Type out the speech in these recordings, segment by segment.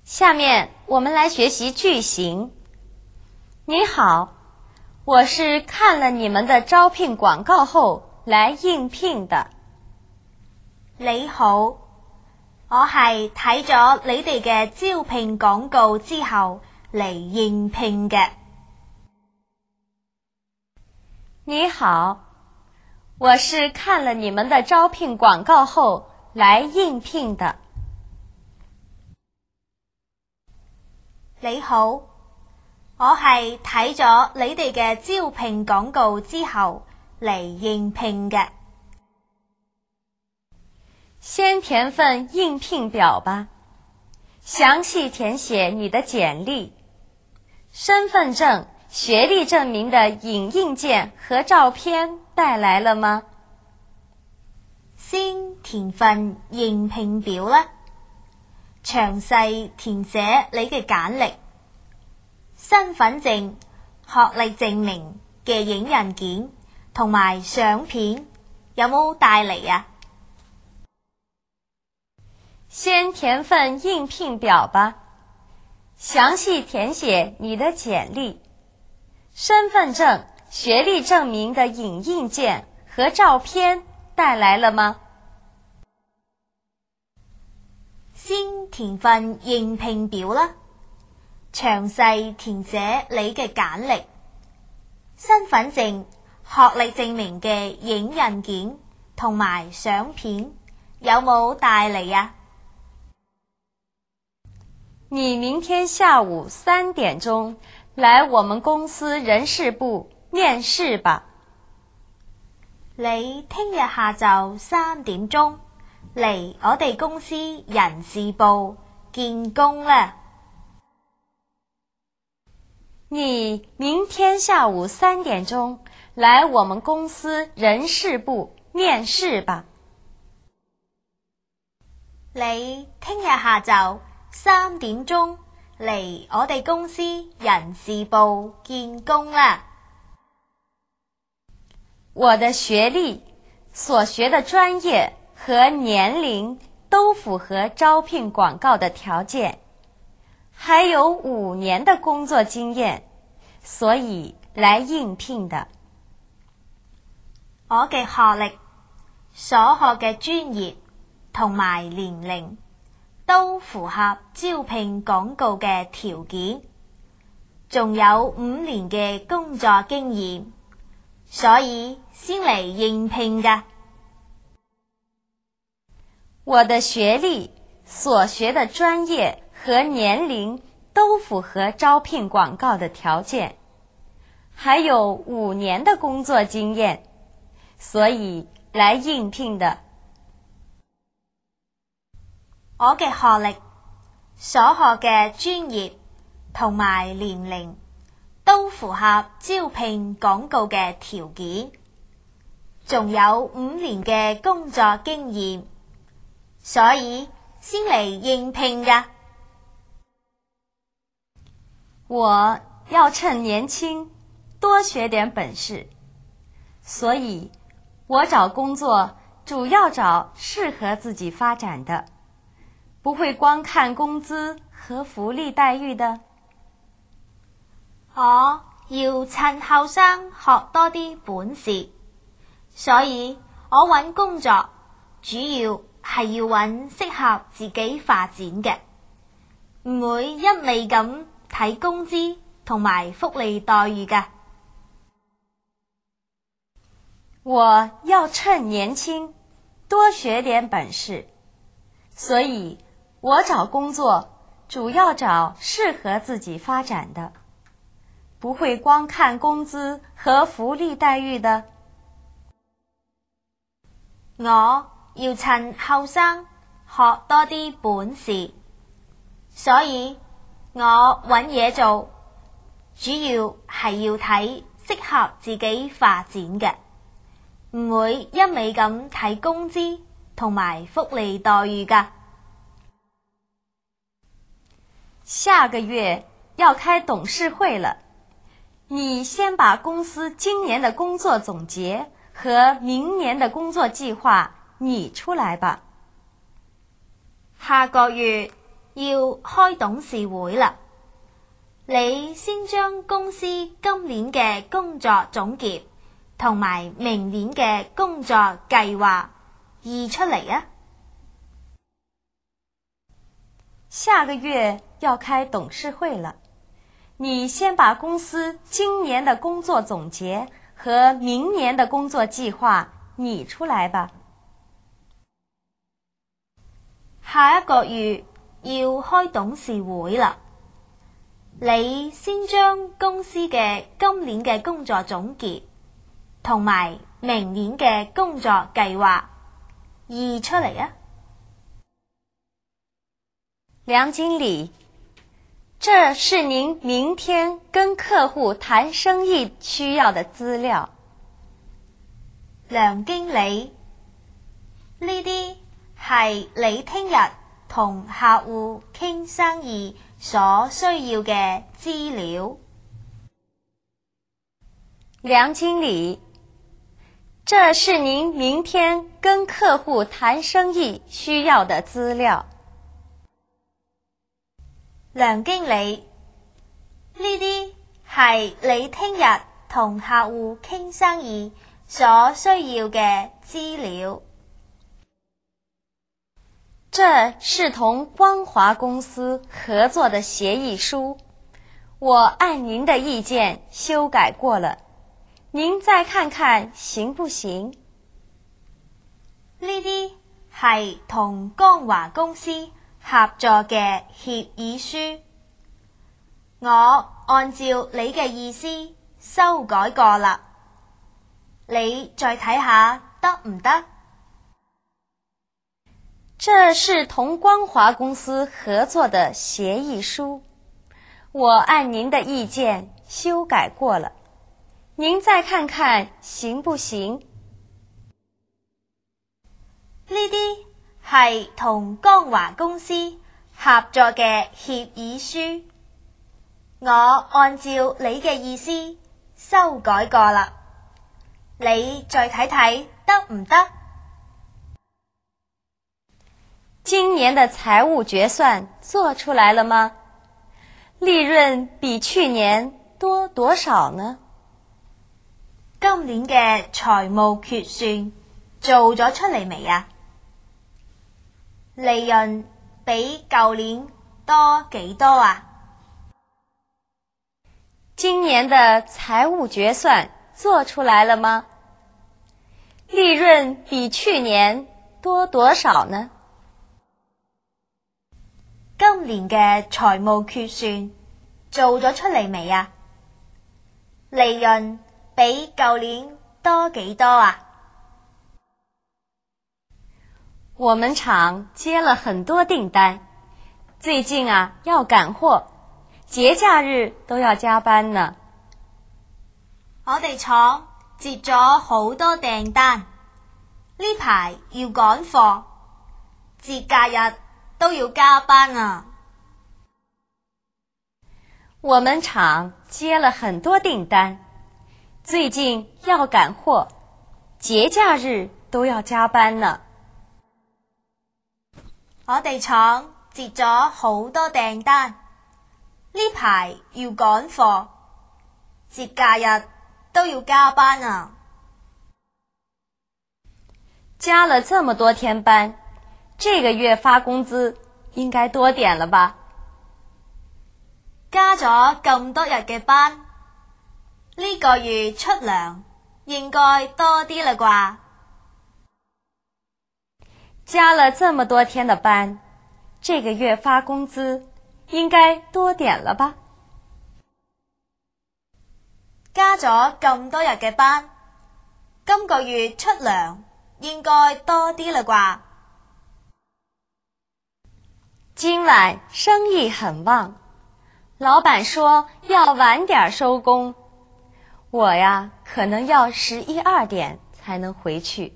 下面我们来学习句型。你好，我是看了你们的招聘广告後來應聘的。 你好，我係睇咗你哋嘅招聘廣告之後嚟應聘嘅。 你好，我是看了你們的招聘廣告後來應聘的。 你好，我係睇咗你哋嘅招聘廣告之後嚟應聘嘅。 先填份應聘表吧，詳細填寫你的簡歷、身份證、學歷證明的影印件和照片帶來了嗎？ 先填份應聘表啦，詳細填寫你嘅簡歷、身份證、學歷證明嘅影印件同埋相片，有冇帶嚟啊？ 先填份應聘表吧，詳細填寫你的簡歷、身份證、學歷證明的影印件和照片帶來了嗎？ 先填份應聘表啦，詳細填寫你嘅簡歷、身份證、學歷證明嘅影印件同埋相片，有冇帶嚟啊？ 你明天下午3點鐘來我們公司人事部面試吧。 你聽日下晝3點鐘嚟我哋公司人事部見工啦。 你明天下午3點鐘來我們公司人事部面試吧。 你聽日下晝3點鐘嚟我哋公司人事部見工啦。 我的學歷、所學的專業和年齡都符合招聘廣告的條件，還有5年的工作經驗，所以來應聘的。 我嘅學歷、所學嘅專業同埋年齡都符合招聘廣告嘅條件，仲有5年嘅工作經驗，所以先嚟應聘㗎。 我的學歷、所學的專業和年齡都符合招聘廣告的條件，還有5年的工作經驗，所以來應聘的。 我嘅學歷、所學嘅專業同埋年齡都符合招聘廣告嘅條件，仲有5年嘅工作經驗，所以先嚟應聘㗎。 我要趁年輕多學點本事，所以我找工作主要找適合自己發展的，不會光看工資和福利待遇的。 我要趁後生學多啲本事，所以我揾工作主要係要揾適合自己發展嘅，唔會一味咁睇工資同埋福利待遇㗎。 我要趁年輕多學點本事，所以我找工作主要找適合自己發展的，不會光看工資和福利待遇的。 我要趁後生學多啲本事，所以我揾嘢做主要係要睇適合自己發展嘅，唔會一味咁睇工資同埋福利待遇㗎。 下個月要開董事會了，你先把公司今年的工作總結和明年的工作計劃擬出來吧。 下個月要開董事會啦。你先將公司今年嘅工作總結同埋明年嘅工作計劃議出嚟啊。 下個月要開董事會了，你先把公司今年的工作總結和明年的工作計劃擬出來吧。 下一個月要開董事會啦，你先將公司嘅今年嘅工作總結同埋明年嘅工作計劃議出嚟啊。 梁經理，這是您明天跟客戶談生意需要的資料。 梁經理，呢啲係你聽日同客戶傾生意所需要嘅資料。 梁經理，這是您明天跟客戶談生意需要的資料。 梁經理，呢啲係你聽日同客戶傾生意所需要嘅資料。 這是同光華公司合作的協議書，我按您的意見修改過了，您再看看行不行？ 呢啲係同光華公司合作嘅協議書，我按照你嘅意思修改過啦，你再睇下得唔得？ 這是同光華公司合作的協議書，我按您的意見修改過了，您再看看行不行？ 呢啲係同光華公司合作嘅協議書，我按照你嘅意思修改過啦，你再睇睇得唔得？ 今年的財務決算做出來了嗎？利潤比去年多多少呢？ 今年嘅財務決算做咗出嚟未啊？利潤比舊年多幾多啊？ 今年的財務決算做出來了嗎？利潤比去年多多少呢？ 今年嘅財務決算做咗出嚟未啊？利潤比舊年多幾多啊？ 我們廠接了很多訂單，最近要趕貨，節假日都要加班呢。 我哋廠接咗好多訂單，呢排要趕貨，節假日都要加班啊。 我們廠接了很多訂單，最近要趕貨，節假日都要加班呢。 我哋廠接咗好多訂單，呢排要趕貨，節假日都要加班啊。 加了這麼多天班，這個月發工資應該多點了吧？ 加咗咁多日嘅班，呢個月出糧應該多啲啦啩？ 加了這麼多天的班，這個月發工資應該多點了吧？ 加咗咁多日嘅班，今個月出糧應該多啲啦啩？ 今晚生意很旺，老闆說要晚點收工，我可能要11、12點才能回去。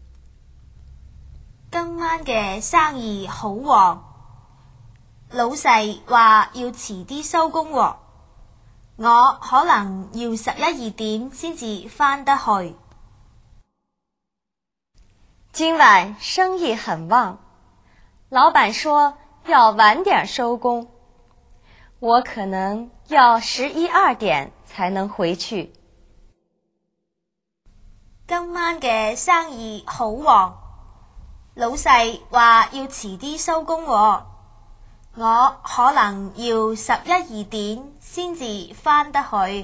今晚嘅生意好旺，老細話要遲啲收工喎，我可能要11、12點先至返得去。 今晚生意很旺，老闆說要晚點收工，我可能要11、12點才能回去。 今晚嘅生意好旺，老細話要遲啲收工喎，我可能要11、12點先至返得去。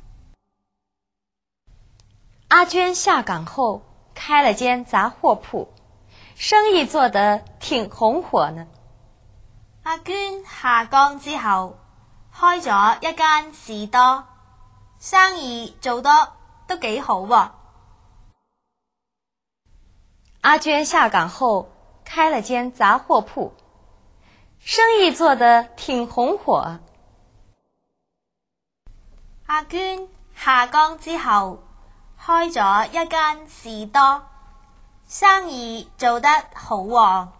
阿娟下岗後開了間雜貨鋪，生意做得挺紅火呢。 阿娟下崗之後開咗一間士多，生意做得都幾好喎。 阿娟下崗後開了間雜貨鋪，生意做得挺紅火。 阿娟下崗之後開咗一間士多，生意做得好旺。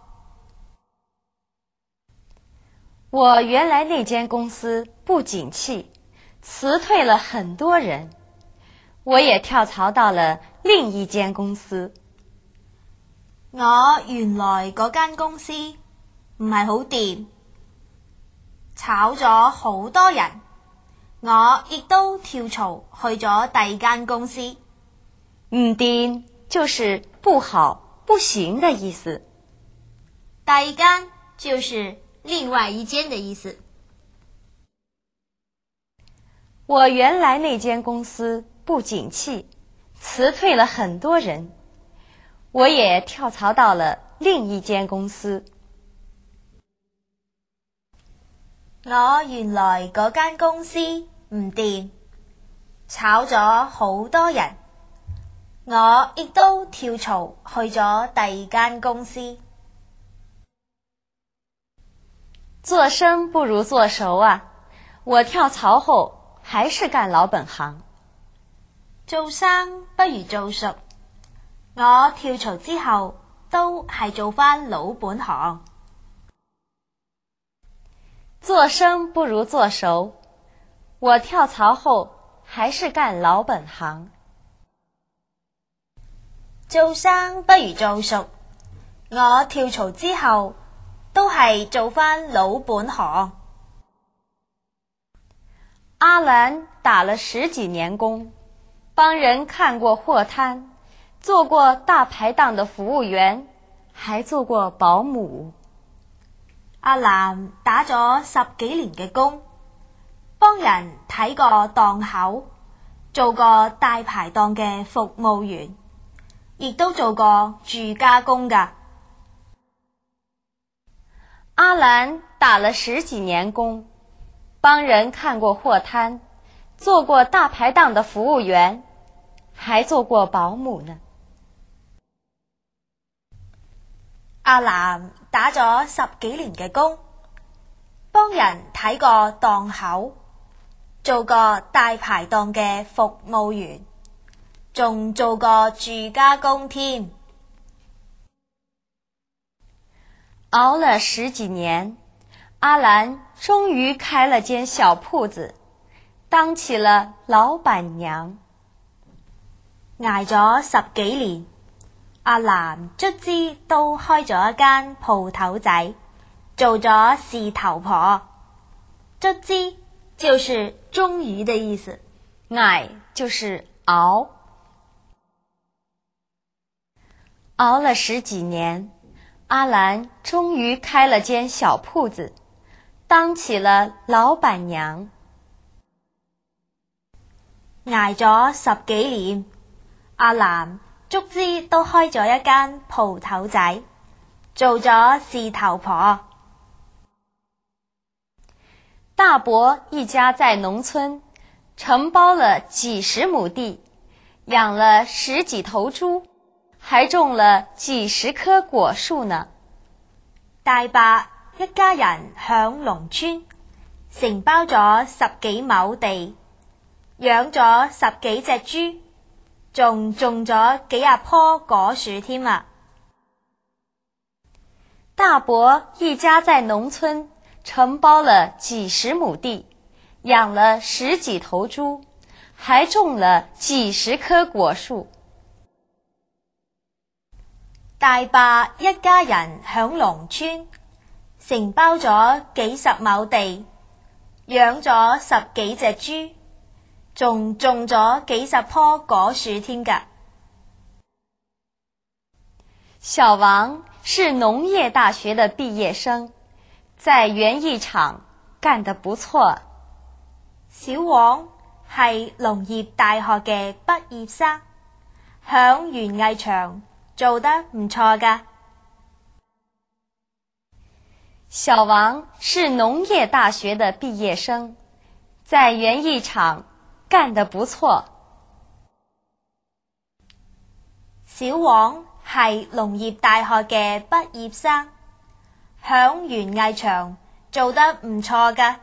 我原來那間公司不景氣，辭退了很多人，我也跳槽到了另一間公司。 我原來嗰間公司唔係好掂，炒咗好多人，我亦都跳槽去咗第二間公司。 唔掂就是不好、不行的意思。 第二間就是另外一間的意思。 我原來那間公司不景氣，辭退了很多人，我也跳槽到了另一間公司。 我原來嗰間公司唔掂，炒咗好多人，我亦都跳槽去咗第二間公司。 做生不如做熟啊，我跳槽後還是幹老本行。 做生不如做熟，我跳槽之後都係做返老本行。 做生不如做熟，我跳槽後還是幹老本行。 做生不如做熟，我跳槽之後都係做返老本行。 阿蘭打了10幾年工，幫人看過貨攤，做過大排檔的服務員，還做過保姆。 阿蘭打咗10幾年嘅工，幫人睇過檔口，做過大排檔嘅服務員，亦都做過住家工㗎。 阿蘭打了10幾年工，幫人看過貨攤，做過大排檔的服務員，還做過保姆呢。 阿蘭打咗10幾年嘅工，幫人睇過檔口，做過大排檔嘅服務員，仲做過住家工添。 熬了10幾年，阿蘭終於開了間小鋪子，當起了老闆娘。 捱咗10幾年，阿蘭卒之都開咗一間鋪頭仔，做咗事頭婆。卒之就是終於的意思， 捱就是熬。熬了10幾年，阿蘭終於開了間小鋪子，當起了老闆娘。 捱咗10幾年，阿蘭卒之都開咗一間鋪頭仔，做咗事頭婆。 大伯一家在農村承包了幾十畝地，養了10幾頭豬，還種了幾十棵果樹呢。 大伯一家人響農村承包咗10幾畝地，養咗10幾隻豬，仲種咗幾廿棵果樹添啊！ 大伯一家在農村承包了幾十畝地，養了10幾頭豬，還種了幾十棵果樹。 大伯一家人響農村承包咗幾十畝地，養咗10幾隻豬，仲種咗幾十棵果樹添㗎。 小王是农业大学的毕业生，在园艺厂干得不錯。 小王係農業大學嘅畢業生，響園藝場做得唔錯㗎。 小王是农业大学的毕业生，在园艺厂干得不錯。 小王係農業大學嘅畢業生，響園藝場做得唔錯㗎。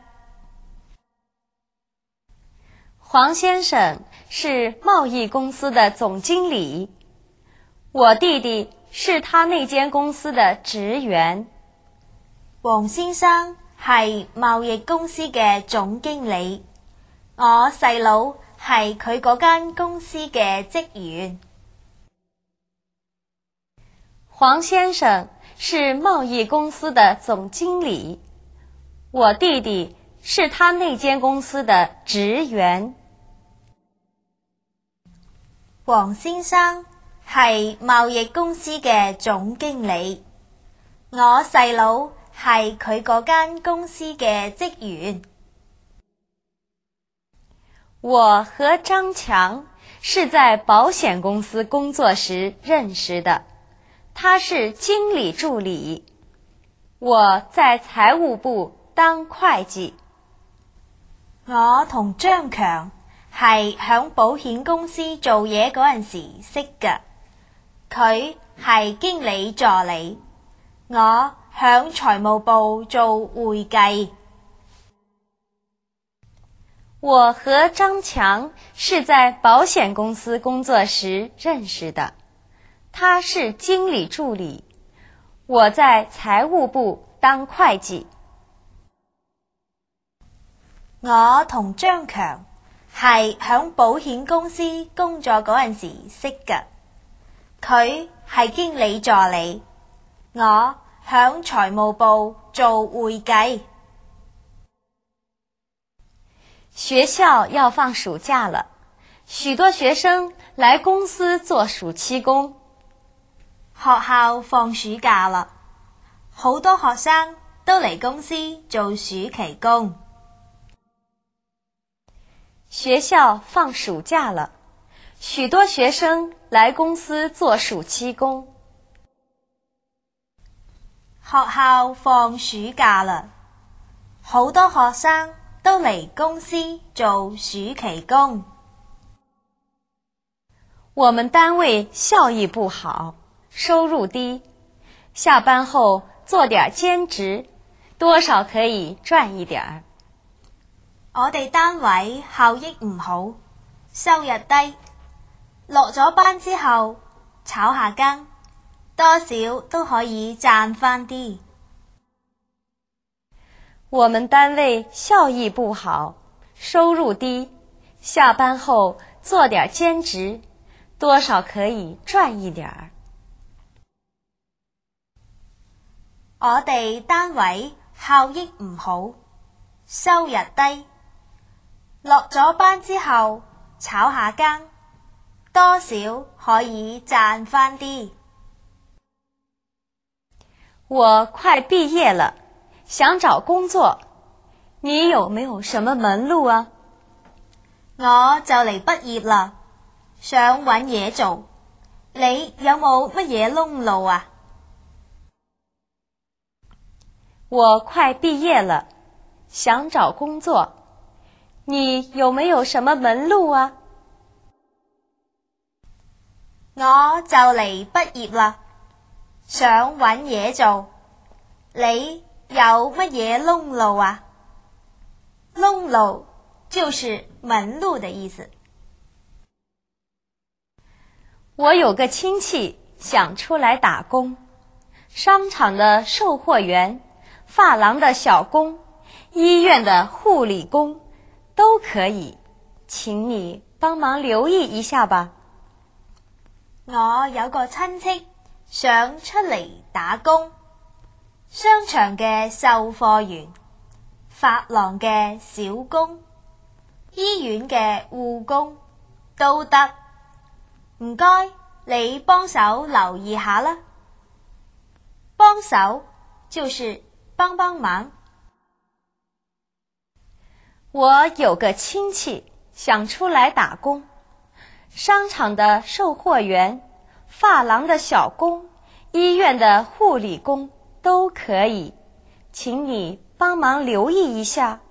黃先生是貿易公司的總經理，我弟弟是他那間公司的職員。 黃先生係貿易公司嘅總經理，我細佬係佢嗰間公司嘅職員。 黃先生是貿易公司的總經理，我弟弟是他那間公司的職員。 黃先生係貿易公司嘅總經理，我細佬係佢嗰間公司嘅職員。 我和張強是在保險公司工作時認識的，他是經理助理，我在財務部當會計。 我同張強係響保險公司做嘢嗰陣時識㗎，佢係經理助理，我響財務部做會計。 我和張強是在保險公司工作時認識的，他是經理助理，我在財務部當會計。 我同張強係響保險公司工作嗰陣時識㗎，佢係經理助理，我響財務部做會計。 學校要放暑假了，許多學生來公司做暑期工。 學校放暑假啦，好多學生都嚟公司做暑期工。 學校放暑假了，許多學生來公司做暑期工。 學校放暑假啦，好多學生都嚟公司做暑期工。 我們單位效益不好，收入低，下班後做點兼職，多少可以賺一點。 我哋單位效益唔好，收入低，落咗班之後炒下更，多少都可以賺返啲。 我們單位效益不好，收入低，下班後做點兼職，多少可以賺一點。 我哋單位效益唔好，收入低，落咗班之後炒下更，多少可以賺返啲。 我快畢業了，想找工作，你有沒有什麼門路啊？ 我就嚟畢業啦，想搵嘢做，你有冇乜嘢窿路啊？ 我快畢業了，想找工作，你有沒有什麼門路啊？ 我就嚟畢業啦，想搵嘢做，你有乜嘢窿路啊？窿路就是門路的意思。 我有個親戚想出來打工，商場的售貨員，髮廊的小工，醫院的護理工都可以，請你幫忙留意一下吧。 我有個親戚想出嚟打工， 商場嘅售貨員、髮廊嘅小工、醫院嘅護工都得。唔該，你幫手留意下啦。幫手就是幫幫忙。 我有个亲戚想出来打工，商场的售货员、发廊的小工、医院的护理工都可以，请你帮忙留意一下。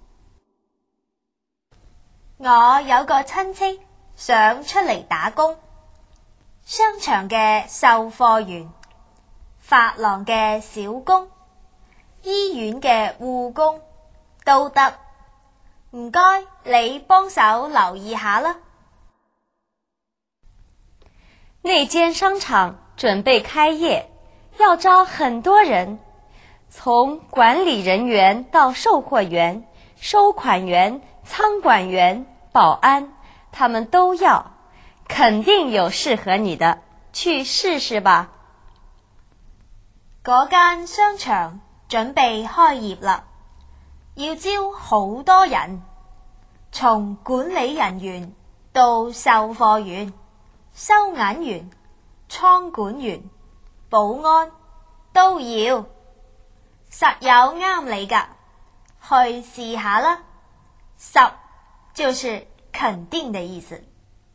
我有個親戚想出嚟打工，商場嘅售貨員、髮廊嘅小工、醫院嘅護工都得。唔該，你幫手留意下啦。 那间商场准备开业，要招很多人，从管理人员到售货员、收款员、仓管员、保安，他们都要，肯定有适合你的，去试试吧。 嗰間商場準備開業啦，要招好多人，從管理人員到售貨員、收銀員、倉管員、保安都要，實有啱你㗎，去試下啦。10就是肯定的意思。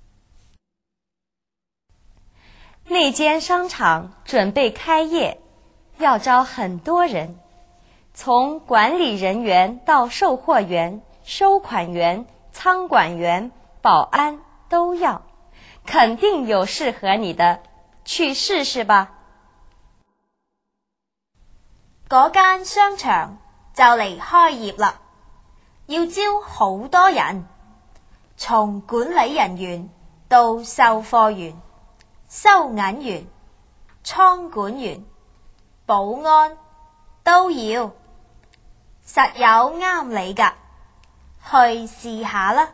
那间商场准备开业，要招很多人，从管理人员到售货员、收款员、仓管员、保安都要，肯定有适合你的，去试試吧。 嗰間商場就嚟開業啦，要招好多人，從管理人員到售貨員、收銀員、倉管員、保安都要，實有啱你㗎，去試下啦。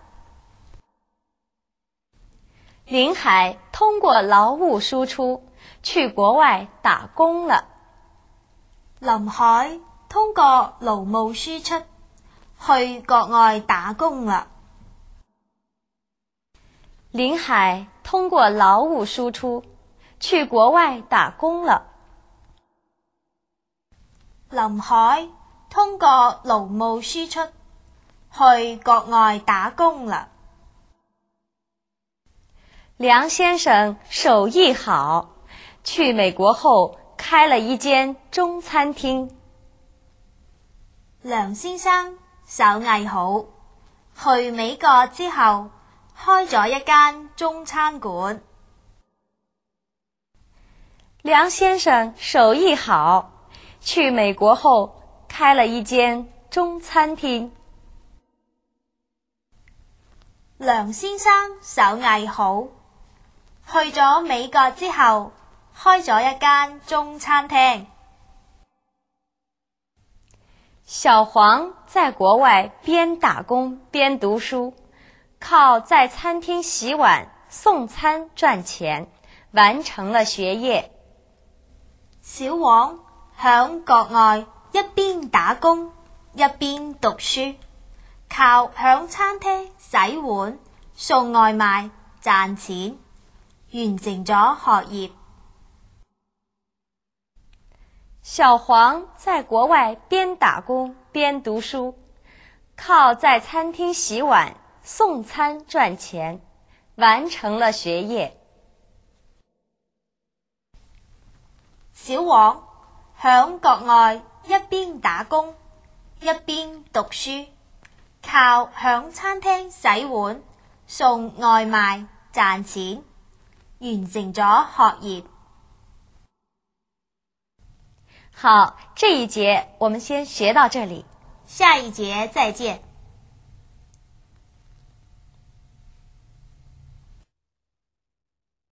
林海通過勞務輸出去國外打工了。 林海通過勞務輸出去國外打工啦。 林海通過勞務輸出去國外打工了。 林海通過勞務輸出去國外打工了。 梁先生手藝好，去美國後開了一間中餐廳。 梁先生手藝好，去美國之後開咗一間中餐館。 梁先生手藝好，去美國後開了一間中餐廳。 梁先生手藝好，去咗美國之後開咗一間中餐廳。 小黃在國外邊打工邊讀書，靠在餐廳洗碗送餐賺錢，完成了學業。 小黃響國外一邊打工一邊讀書，靠響餐廳洗碗送外賣賺錢，完成咗學業。 小黃在國外邊打工邊讀書，靠在餐廳洗碗送餐賺錢，完成了學業。 小黃響國外一邊打工一邊讀書，靠響餐廳洗碗送外賣賺錢，完成咗學業。 好，這一節我們先學到這裡， 下一節再見。